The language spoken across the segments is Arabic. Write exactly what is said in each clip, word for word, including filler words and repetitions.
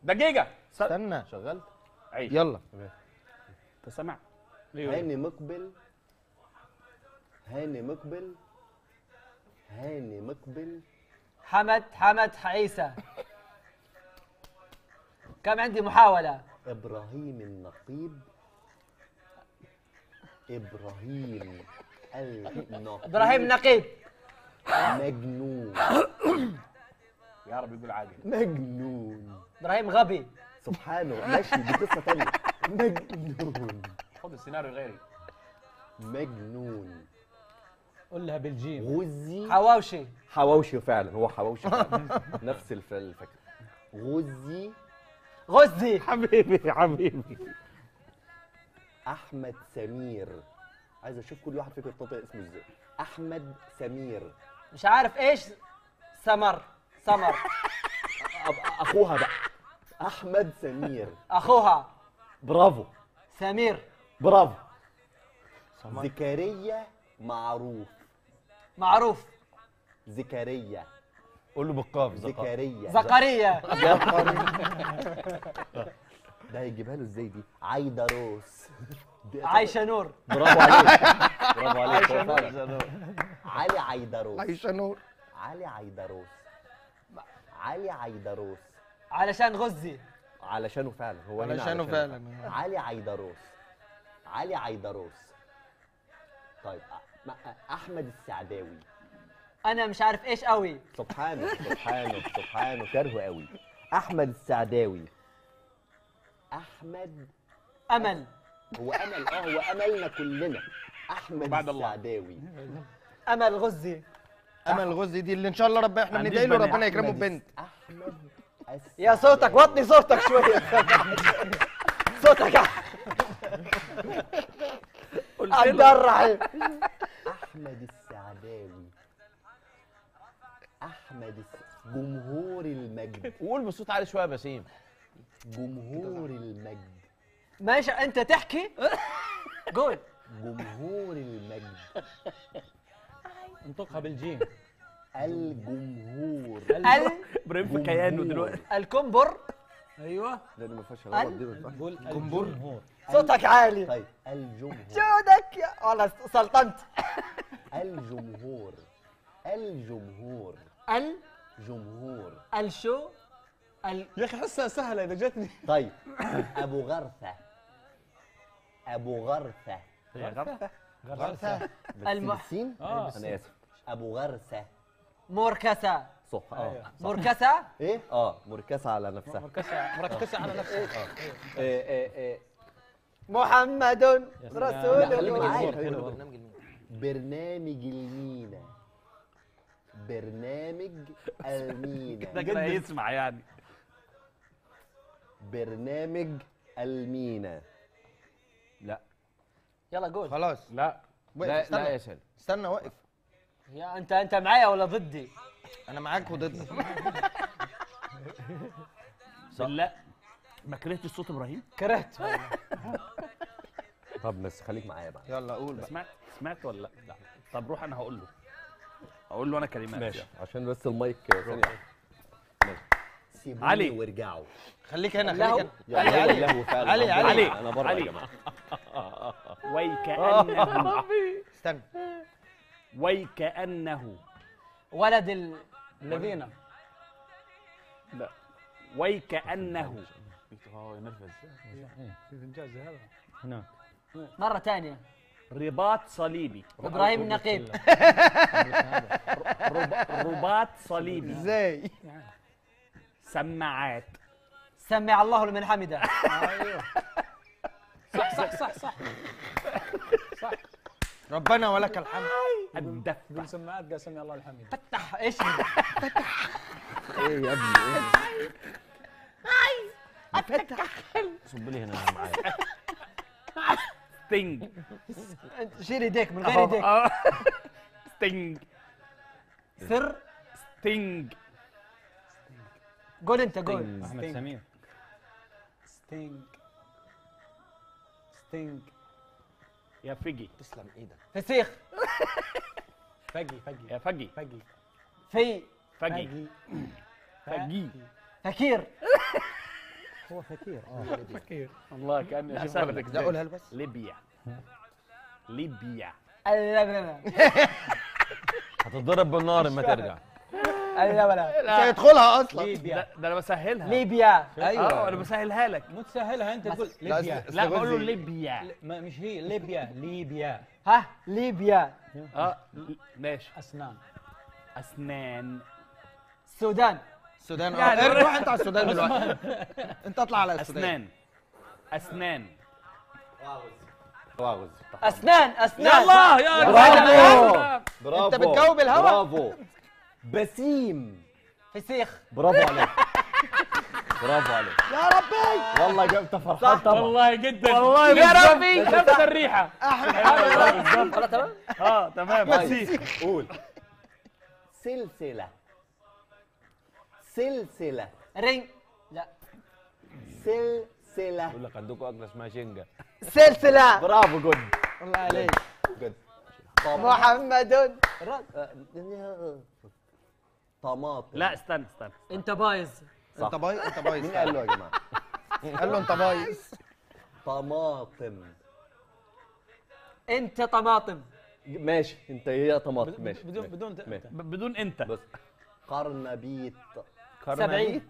دقيقة استنى شغلت عيش يلا. انت سامع؟ هاني مقبل هاني مقبل هاني مقبل حمد حمد عيسى. كم عندي محاولة؟ ابراهيم النقيب ابراهيم النقيب ابراهيم نقيب. مجنون يا رب يقول عادل. مجنون ابراهيم غبي. سبحانه. ماشي دي قصة تانية. مجنون خد السيناريو غيري. مجنون. قول لها بالجيم. غزي حواوشي. حواوشي فعلا، هو حواوشي فعلا. نفس الف- الفكرة. غزي غزي. حبيبي حبيبي. احمد سمير. عايز اشوف كل واحد فيكم ينطق اسمه ازاي. احمد سمير. مش عارف ايش. سمر سمر. أب- اخوها بقى. احمد سمير. اخوها. برافو. سمير. برافو. زكريا معروف. معروف. زكريا. قول له بالقاف. زكريا. زكريا. ده هيجيبها له ازاي دي؟ عايدة روس. عايشة نور. برافو عليك. برافو عليك. هو فعلا. علي عيدروس. عايشة نور. علي عيدروس. علي عيدروس. علشان غزي. علشانه فعلا هو هنا علشانه فعلا. علي عيدروس. علي عيدروس. طيب أ- ما- احمد السعداوي. انا مش عارف ايش قوي. سبحانه سبحانه سبحانه كرهه قوي. احمد السعداوي. احمد امل. هو امل. اه هو املنا كلنا. احمد بعد الله. السعداوي. امل غزي. امل غزي دي اللي ان شاء الله رب احنا عنديش بندعي له بنات. ربنا يكرمه أحمد ببنت. احمد يا صوتك وطني صوتك شوية. صوتك عبد الرحيم. احمد السعداوي. احمد الس... جمهور المجد. وقول بصوت عالي شويه يا بسيم. جمهور المجد. ماشي انت تحكي. قول. جمهور المجد. انطقها بالجيم. الجمهور. ال ابراهيم في كيانه دلوقتي. الكمبر. ايوه. لانه ما فيهاش غلط دي ما ينفعش. قول الجمهور. صوتك عالي. طيب الجمهور. جودك يا والله سلطنت. الجمهور. الجمهور. ال جمهور. الشو ال يا اخي حسها سهله اذا جتني. طيب ابو غرفه. ابو غرفه. غرفة. غرسة. بس الم- بالسين؟ آه. انا اسف. ابو غرسه. مركسة. صح اه صح. مركسة. ايه اه مركزه على نفسها. مركزه مركزه على نفسها. إيه إيه إيه. محمد رسول لا، خليك الله. معايا. حلو برنامج المين. برنامج المينا. برنامج المينا. ده كده يسمع يعني. برنامج المينا. لا يلا قول. خلاص. لا وقف. لا استنى لا يا سالم. استنى وقف. يا انت انت معايا ولا ضدي؟ انا معاك وضدك. بالله ما كرهتش صوت ابراهيم؟ كرهت. طب بس خليك معايا بقى. يلا قول بقى. سمعت سمعت ولا لا؟ لا. طب روح انا هقول له. هقول له انا كلمات. ماشي عشان بس المايك ثانية. ماشي. سيبوني علي. وارجعوا. خليك هنا له. خليك يا هنا. علي علي علي له فعلا. علي علي. علي. انا بره علي. يا جماعه. ويكأنه استنى. ويكأنه ولد ال... الذين. لا ويكأنه اه ينرفز. انجاز هذا. هنا. مرة ثانية. رباط صليبي. ابراهيم النقيب. رب... رباط صليبي. ازاي؟ سماعات. سمع الله لمن حمده. ايوه. صح صح صح صح. صح. ربنا ولك الحمد. الدفة. قول سماعات قال سمع الله الحمد. فتح ايش؟ ايه يا ابني ايه؟ صب لي هنا معايا. ستينج. انت شيل ايديك من غير ايديك. آه. ستينج. سر. ستينج. قول انت قول. احمد سمير. ستينج. ستينج. يا فجي. تسلم ايدك. فسيخ. فجي فجي يا فجي. فجي في. فجي. فجي. فكير. هو فكير اه فكير. والله كاني اشوف ولدك لا قولها له بس. ليبيا ليبيا لا لا لا هتتضرب بالنار اما ترجع. لا لا مش هيدخلها اصلا. ليبيا. ده, ده انا بسهلها. ليبيا. اه انا بسهلها لك. مو تسهلها انت تقول لا، ليبيا. أصل- لا بقول له غزي. ليبيا. ما مش هي ليبيا ليبيا. ها ليبيا. اه ل- ماشي. اسنان. اسنان. السودان. السودان. يعني اه روح انت على السودان دلوقتي. انت اطلع على السودان. اسنان اسنان. واغز. اسنان اسنان. يلا يا برافو برافو انت بتجاوب الهوا. برافو. بسيم. فسيخ. برافو عليك برافو عليك يا ربي. والله جبت فرحان طبعا. والله جدا والله يا ربي نفس الريحه. خلاص تمام. اه تمام. طيب، قول. سلسلة سلسلة رينج. لا سلسلة. يقول لك عندكم اكله اسمها شنجه. سلسلة. برافو جود الله عليك. جود. محمد. طماطم. لا استنى استنى. انت بايظ. صح. انت بايظ انت بايظ. مين قال له يا جماعة؟ قال له انت بايظ. طماطم. انت طماطم. ماشي انت هي طماطم ماشي بدون ماشي. بدون ت- ماشي. ب- بدون انت. بص قرنبيط. سبعين.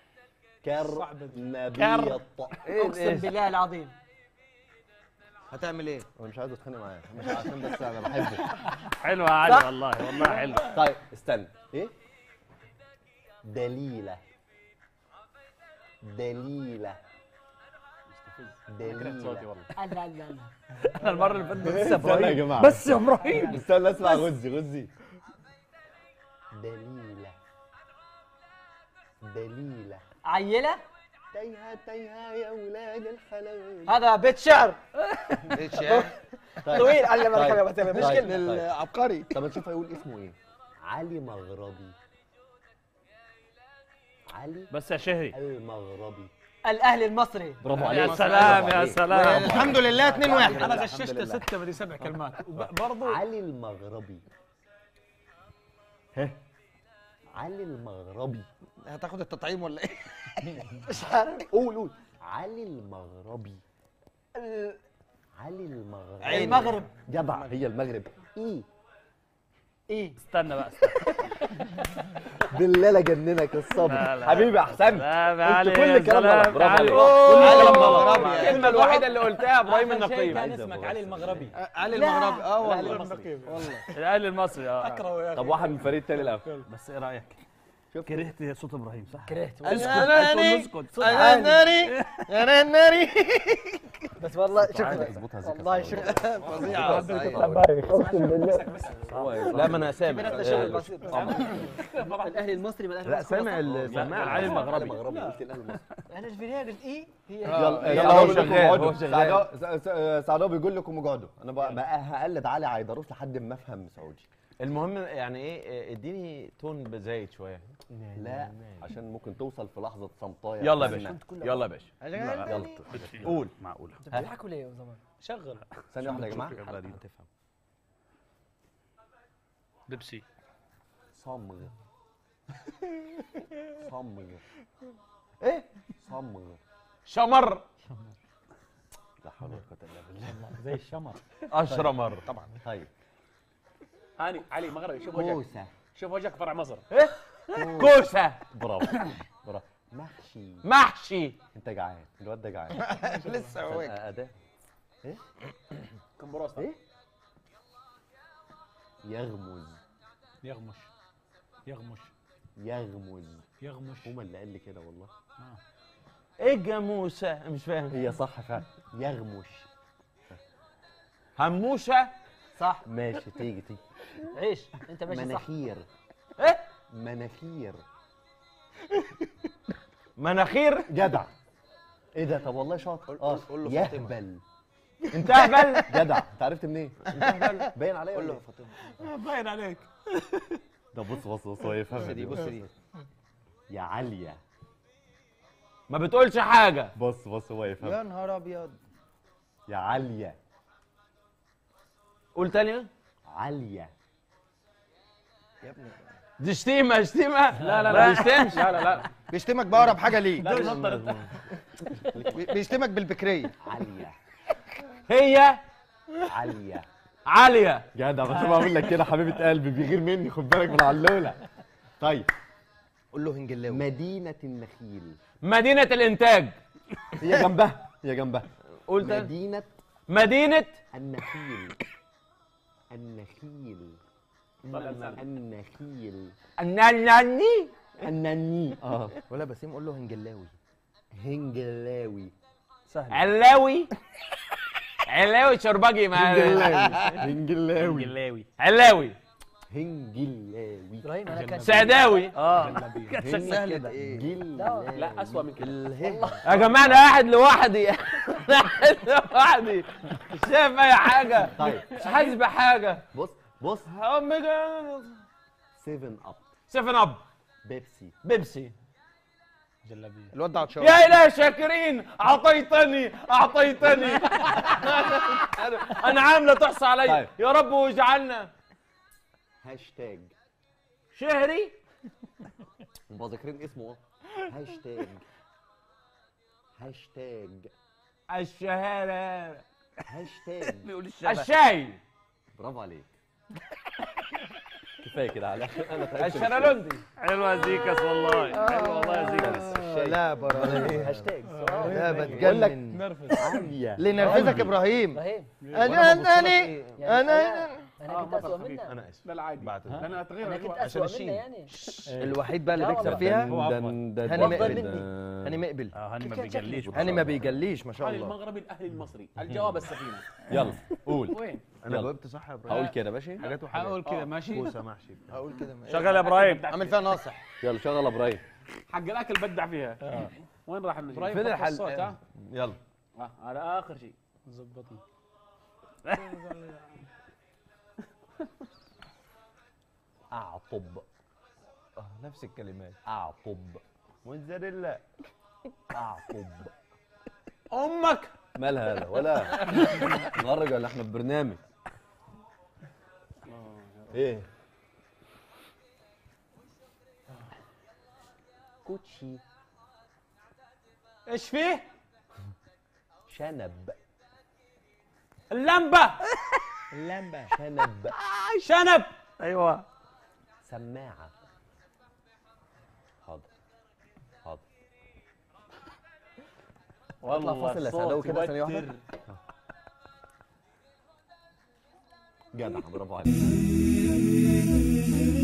كرنبيط. اقسم بالله العظيم. هتعمل ايه؟ انا مش عايز اتخانق معاه مش عشان بس انا بحبه. حلو يا علي والله والله حلو. طيب استنى ايه؟ دليلة دليلة دليلة. لا لا لا. انا المره اللي فاتت لسه استنى يا ابراهيم جماعة بس يا ابراهيم. استنى اسمع غزي غزي. دليلة دليلة. عيلة. تيها تيها يا ولاد الحلال. هذا بيت شعر ايش يا طويل. علم طيب. الكلمة طيب. مشكلة. طيب. العبقري. طب نشوف هيقول اسمه ايه. علي مغربي. علي بس يا شهري. المغربي. الاهلي المصري. برافو عليك يا سلام برافو يا عليك. سلام. الحمد لله اتنين واحد. انا الحمد غششت لله. ستة بدي سبع كلمات برضو. علي المغربي. ها علي المغربي. هتاخد التطعيم ولا ايه؟ مش عارف. قول قول. علي المغربي. علي المغربي. المغرب. جدع هي المغرب. ايه ايه. استنى بقى استنى. بالله لا جننك الصبر. لا، لا. حبيبي احسنت. سلام يا قلت علي كل يا الكلام سلام غلط. برافو يا علي. عليك. كل الكلام غلط. الكلمه الوحيده اللي قلتها ابراهيم أحسن شيء النقيب. كان اسمك علي المغربي. علي المغربي. اه الأهلي والله. المصري. والله. الاهلي المصري اه. اكره يا طب واحد من فريق تاني الاول. بس ايه رايك؟ كرهت صوت ابراهيم صح؟ كرهت. اسكت أنا اسكت صوت انا عالي. ناري انا ناري. بس والله عادي شكرا. تظبطها زي والله كده. شكرا. فظيعه. لا ما انا سامع. الاهلي المصري ما الاهلي لا المصري. سامع لا، السماعه. العلي المغربي. المغربي قلت الاهلي المصري. انا ايش فيني قلت ايه هي. يلا يلا، يلا هو هو شغال، شغال هو هو شغال. شغال. سعداء بيقول لكم اقعدوا. انا بقى بقى هقلد علي عيدروس لحد ما افهم سعودي. المهم يعني ايه اديني تون زايد شويه. لا عشان ممكن توصل في لحظه صمتايه. يلا يا باشا يلا يا باشا. يلا قول معقوله. بتضحكوا ليه يا زمان؟ شغل. ثانيه واحده يا جماعه. تفهم. بيبسي. صمغ صمغ. ايه صمغ. شمر. لا حول ولا قوه الا بالله. زي الشمر. اشرمر. طبعا. طيب هاني علي مغربي. شوف وجهك. كوسه. شوف وجهك فرع مصر. كوسه. برافو برافو. محشي. محشي. انت جعان الواد ده جعان. لسه هو اداه. ايه كمبروستا. ايه يغمز. يغمش. يغمش. يغمز. يغمش. هما اللي قال لي كده والله. ايه جاموسه مش فاهم. هي صح فعلا. يغمش. هموشه. صح. ماشي تيجي تيجي. عيش انت ماشي صح. مناخير. ايه مناخير. مناخير. جدع. ايه ده طب والله شاطر. اه قول له يهبل. انت اهبل. جدع انت عرفت منين؟ باين عليا قول ولا له إيه؟ فاطمه. باين عليك. ده بص بص بص هو يفهم بص دي بص دي. يا عالية. ما بتقولش حاجه. بص بص هو يفهم. يا نهار ابيض. يا عالية. قول تاني. عالية. يا ابني دي شتيمه شتيمه. لا لا ما لا يشتمش. لا لا لا. بيشتمك بأقرب حاجه ليه. لا بي- بيشتمك بالبكريه. عاليه هي عاليه. عاليه. جدع، بس ما اقول لك كده حبيبه قلبي بيغير مني، خد بالك من علوله. طيب قول له هنجلاوي. مدينه النخيل. مدينه الانتاج. هي جنبها هي جنبها. قلت مدينه مدينه النخيل. النخيل. النخيل. الناني. النني. اه ولا بسيم قول له هنجلاوي. هنجلاوي. سهل. علاوي. علاوي شربجي ما هنجلاوي. جلاوي. علاوي. هنجلاوي. ابراهيم انا كان سعداوي. اه جلابيه. كانت شكلك سهلة كده. ايه؟ جلاوي. لا اسوء من كده. الهه. يا جماعه انا قاعد لوحدي. قاعد لوحدي مش شايف اي حاجه. طيب مش حاسس بحاجه. بص بص. سيفن اب. سيفن اب. بيبسي. بيبسي. جلابيه. الواد ده عطشان. يا إله شاكرين اعطيتني اعطيتني. انا عامله تحصى علي. طيب. يا رب واجعلنا هاشتاج. شهري. هم ذاكرين اسمه اهو. هاشتاج. هاشتاج. الشهاده. هاشتاج. بيقول الشبه. الشاي. برافو عليك. كفايه كده على الشلالوندي. حلوه زيكس والله. حلوه والله يا زيكس. آه، لا براهيم. هاشتاج. لا بقول لك بتجنن. نرفز. عاليه. ليه نرفزك يا ابراهيم؟ ابراهيم انا انا يعني انا انا كنت اسوء منك. انا اسف. لا لا عادي. بعد انا انا اتغير كنت عشان اسوء الشين. منك يعني. الوحيد بقى اللي لا بيكسب والله. فيها هو عفواً. هاني أفضل مقبل. مني. هاني مقبل. اه هاني ما بيجليش. هاني ما بيجليش ما شاء حال الله. المغربي الاهلي المصري. الجواب السفينه. يلا قول. وين؟ انا يلا. جاوبت صح يا ابراهيم. هقول كده ماشي. حاجات وحاجات. هقول كده ماشي. بوسه محشي. هقول كده. شغل يا ابراهيم. عامل فيها ناصح. يلا شغل يا ابراهيم. حق الاكل بدع فيها. وين راح النجم؟ فين الحل؟ الصوت ها؟ يلا. آه، على اخر شيء. ظبطني. اعطب. آه، نفس الكلمات. اعطب. موتزاريلا. اعطب. امك. مالها هذا ولا نهرج ولا احنا في برنامج؟ ايه؟ كوتشي. ايش فيه؟ شنب. اللمبه. اللمبه. شنب. شنب. ايوه. سماعه. حاضر حاضر. والله فاصل يا سعداوي كده ثانيه واحده. جدع برافو عليك.